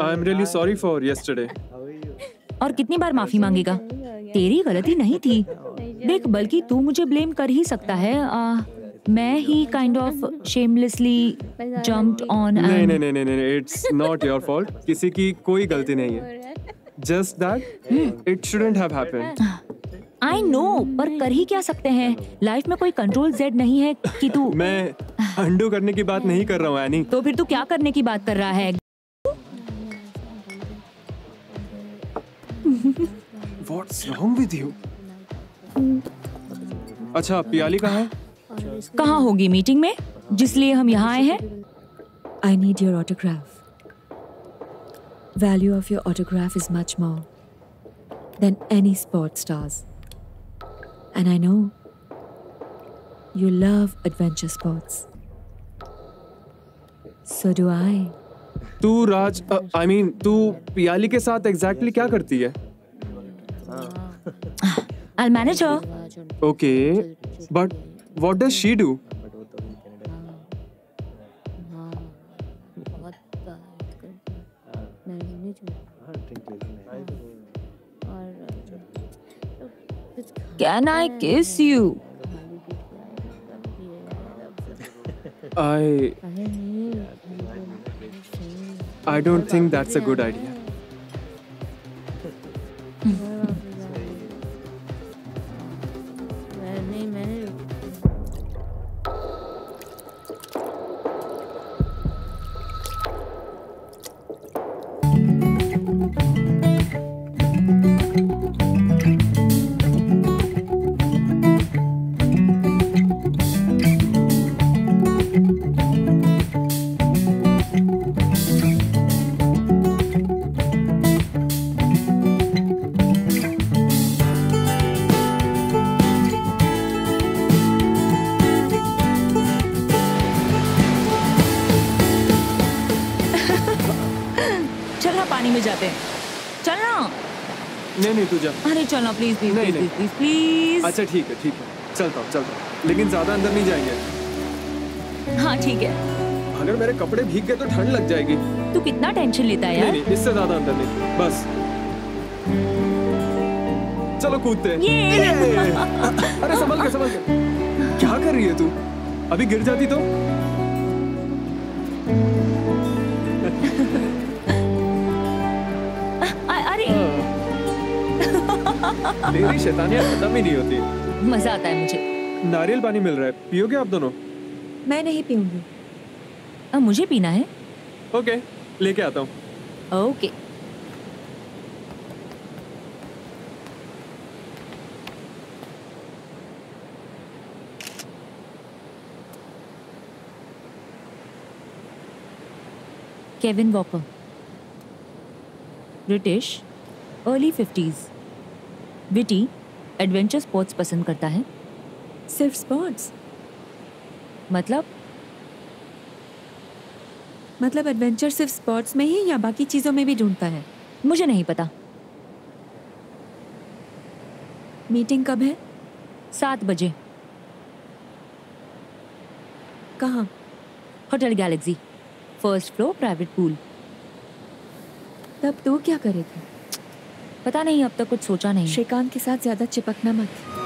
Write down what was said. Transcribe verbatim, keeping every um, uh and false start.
I am really sorry for yesterday. और कितनी बार माफी मांगेगा? तेरी गलती नहीं थी। देख, बल्कि तू मुझे ब्लेम कर ही सकता है। आ, मैं ही kind of shamelessly jumped on. नहीं नहीं नहीं नहीं, इट्स नॉट योर फॉल्ट। किसी की कोई गलती नहीं है। Just that it shouldn't have happened. I know, पर कर ही क्या सकते हैं? लाइफ में कोई कंट्रोल जेड नहीं है कि तू। मैं अंडू करने की बात नहीं कर रहा हूँ एनी। तो फिर तू क्या करने की बात कर रहा है? What's wrong with you? अच्छा, पियाली कहाँ है? कहाँ होगी? मीटिंग में, जिसलिए हम यहाँ आए हैं। I need your autograph. Value of your autograph is much more than any sports stars. And I know you love adventure sports. So do I. तू राज, आई मीन तू पियाली के साथ एग्जैक्टली क्या करती है? I'll manage her. Okay, but what does she do? Can I kiss you? I I don't think that's a good idea. पानी में जाते हैं। चलना। नहीं नहीं, तू जा। अरे चलना प्लीज प्लीज नहीं, प्लीज नहीं। Please please. अच्छा ठीक है ठीक है, चलता हूँ चलता हूँ, लेकिन ज्यादा अंदर नहीं जाएंगे। हाँ ठीक है। अगर मेरे कपड़े भीग गए तो ठंड लग जाएगी। तू कितना टेंशन लेता है यार। नहीं नहीं, इससे ज्यादा अंदर नहीं, बस चलो कूदते हैं। ये। अरे संभल के संभल के। क्या कर रही है तू? अभी गिर जाती तो? अरे तेरी शैतानियां खत्म ही नहीं होती। मजा आता है मुझे। नारियल पानी मिल रहा है, पियोगे आप दोनों? मैं नहीं पीऊंगी। अब मुझे पीना है। ओके, लेके आता हूँ। Okay. Kevin Walker, British, early fifties, witty, adventure sports पसंद करता है। सिर्फ स्पोर्ट्स? मतलब मतलब एडवेंचर सिर्फ स्पोर्ट्स में ही या बाकी चीजों में भी ढूंढता है? मुझे नहीं पता। मीटिंग कब है? सात बजे। कहाँ? Hotel galaxy, first floor, private pool. तब तू क्या करेगी? पता नहीं, अब तक कुछ सोचा नहीं। श्रीकांत के साथ ज्यादा चिपकना मत।